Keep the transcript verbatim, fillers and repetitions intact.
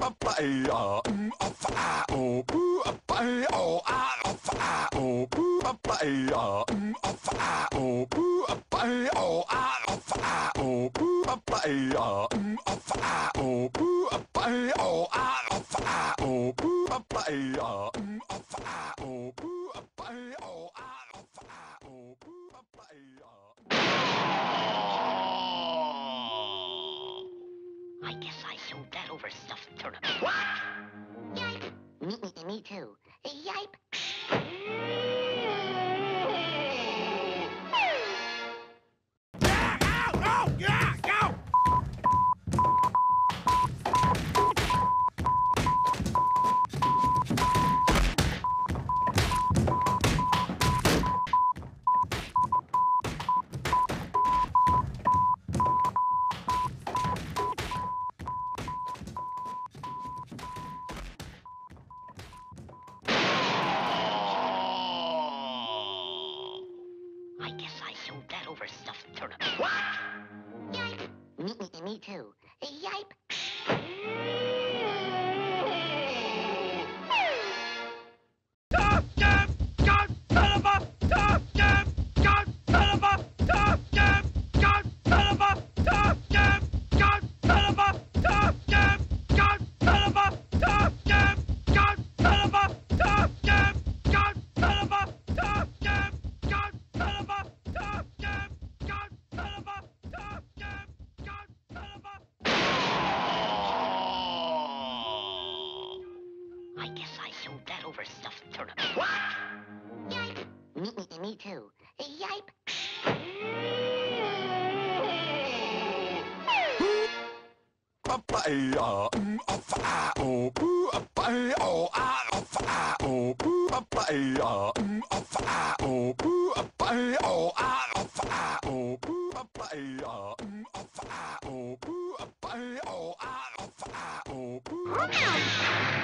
I guess I showed that overstuffed turnip. What? Yipe. Me, me, me too. Yipe. I guess I showed that overstuffed turnip. What? Yipe. Me, me, me too. Yipe. I guess I showed that overstuffed turnip. What? Yipe. Me, me, me too. Yipe. Oh,